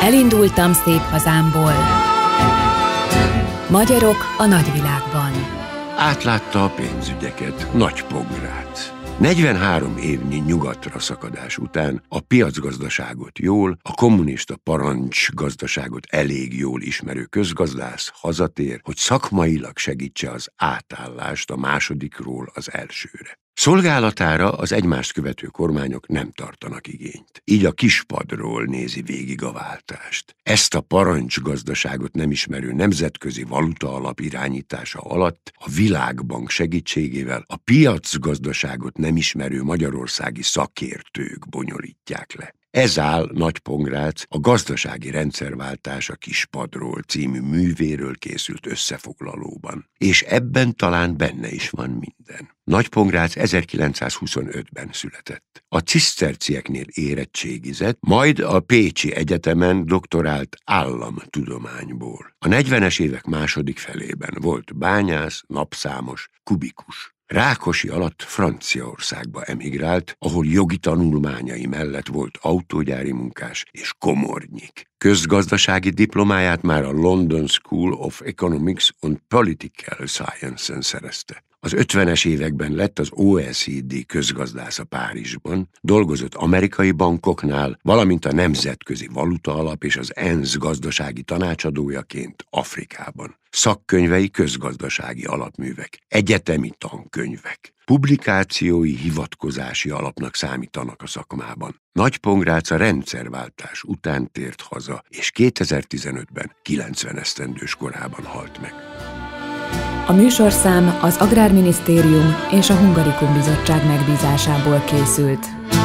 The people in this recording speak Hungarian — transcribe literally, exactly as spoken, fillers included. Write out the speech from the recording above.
Elindultam szép hazámból. Magyarok a nagyvilágban. Átlátta a pénzügyeket Nagypongrác. negyvenhárom évnyi nyugatra szakadás után a piacgazdaságot jól, a kommunista parancsgazdaságot elég jól ismerő közgazdász hazatér, hogy szakmailag segítse az átállást a másodikról az elsőre. Szolgálatára az egymást követő kormányok nem tartanak igényt. Így a kispadról nézi végig a váltást. Ezt a parancsgazdaságot nem ismerő nemzetközi valuta alap irányítása alatt a Világbank segítségével a piacgazdaságot nem ismerő magyarországi szakértők bonyolítják le. Ez áll Nagypongrác a Gazdasági rendszerváltás a kispadról című művéről készült összefoglalóban. És ebben talán benne is van minden. Nagypongrác ezerkilencszázhuszonötben született. A cisztercieknél érettségizett, majd a Pécsi Egyetemen doktorált államtudományból. A negyvenes évek második felében volt bányász, napszámos, kubikus. Rákosi alatt Franciaországba emigrált, ahol jogi tanulmányai mellett volt autógyári munkás és komornyik. Közgazdasági diplomáját már a London School of Economics and Political Science-en szerezte. Az ötvenes években lett az o e cé dé közgazdásza Párizsban, dolgozott amerikai bankoknál, valamint a Nemzetközi Valuta Alap és az ENSZ gazdasági tanácsadójaként Afrikában. Szakkönyvei közgazdasági alapművek, egyetemi tankönyvek. Publikációi hivatkozási alapnak számítanak a szakmában. Nagypongrác a rendszerváltás után tért haza, és kétezer-tizenötben kilencven esztendős korában halt meg. A műsorszám az Agrárminisztérium és a Hungarikum Bizottság megbízásából készült.